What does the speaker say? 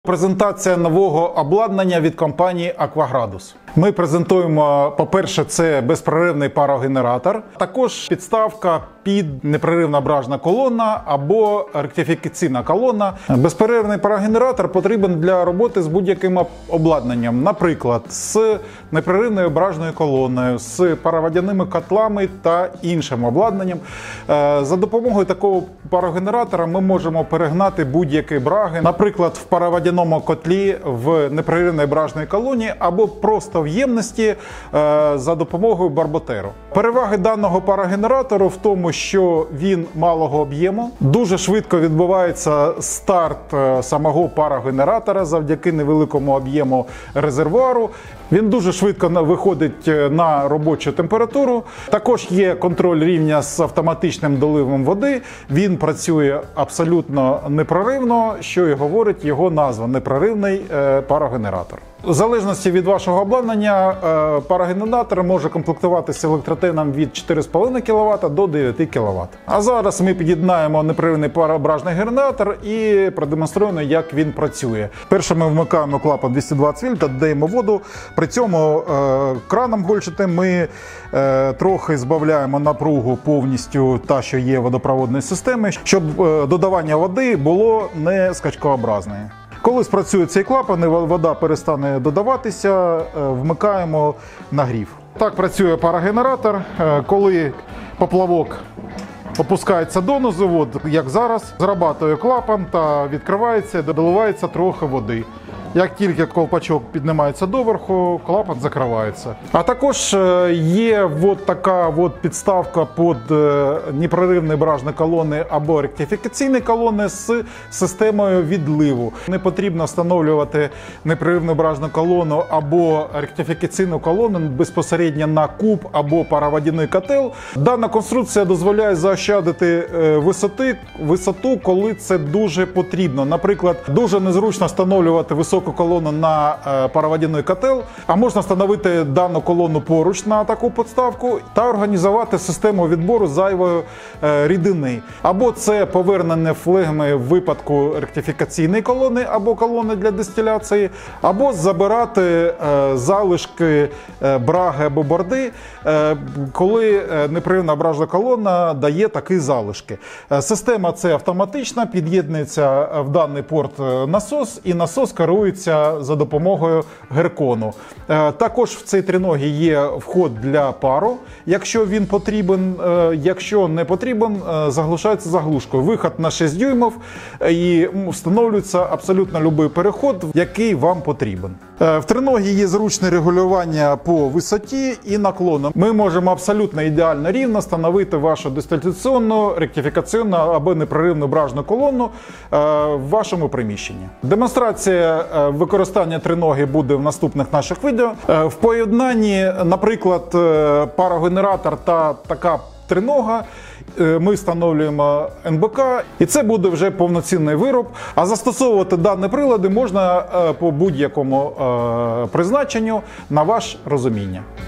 Презентація нового обладнання від компанії Акваградус. Ми презентуємо, по-перше, це безперервний парогенератор, також підставка під непреривна бражна колона або ректифікаційна колона. Безперервний парогенератор потрібен для роботи з будь-яким обладнанням, наприклад, з непреривною бражною колоною, з пароводяними котлами та іншим обладнанням. За допомогою такого парогенератора ми можемо перегнати будь-які браги, наприклад, в пароводяному котлі в непреривній бражній колоні або просто в ємності за допомогою барботеру. Переваги даного парогенератору в тому, що він малого об'єму, дуже швидко відбувається старт самого парогенератора завдяки невеликому об'єму резервуару. Він дуже швидко виходить на робочу температуру. Також є контроль рівня з автоматичним доливом води. Він працює абсолютно непроривно, що і говорить його назва – непроривний парогенератор. В залежності від вашого обладнання, парогенератор може комплектуватися електротеном від 4,5 кВт до 9 кВт. А зараз ми під'єднаємо непреривний парображний генератор і продемонструємо, як він працює. Перше ми вмикаємо клапан 220 вольт та додаємо воду. При цьому краном гольчатим ми трохи збавляємо напругу повністю та, що є в водопроводній системі, щоб додавання води було не скачкообразне. Коли спрацює цей клапан і вода перестане додаватися, вмикаємо нагрів. Так працює парогенератор. Коли поплавок опускається донизу, як зараз, зрабатує клапан та відкривається, доливається трохи води. Як тільки колпачок піднімається доверху, клапан закривається. А також є така підставка під непреривні бражні колони або ректифікаційні колони з системою відливу. Не потрібно встановлювати непреривну бражну колону або ректифікаційну колону безпосередньо на куб або пароводяний котел. Дана конструкція дозволяє заощадити висоту, коли це дуже потрібно. Наприклад, дуже незручно встановлювати високу колону на пароводяний котел, а можна встановити дану колону поруч на таку підставку та організувати систему відбору зайвої рідини. Або це повернення флегми в випадку ректифікаційної колони або колони для дистиляції, або забирати залишки браги або борди, коли непреривна бражна колона дає такі залишки. Система це автоматична, під'єднується в даний порт насос, і насос керується за допомогою геркону. Також в цій триногі є вход для пару, якщо він потрібен. Якщо не потрібен, заглушається заглушкою. Виход на 6 дюймів і встановлюється абсолютно будь-який переход, який вам потрібен. В триногі є зручне регулювання по висоті і наклону. Ми можемо абсолютно ідеально рівно встановити вашу дистиляційну, ректифікаційну або непреривну бражну колону в вашому приміщенні. Демонстрація використання триноги буде в наступних наших відео. В поєднанні, наприклад, парогенератор та така тринога, ми встановлюємо НБК, і це буде вже повноцінний вироб. А застосовувати дані прилади можна по будь-якому призначенню на ваше розуміння.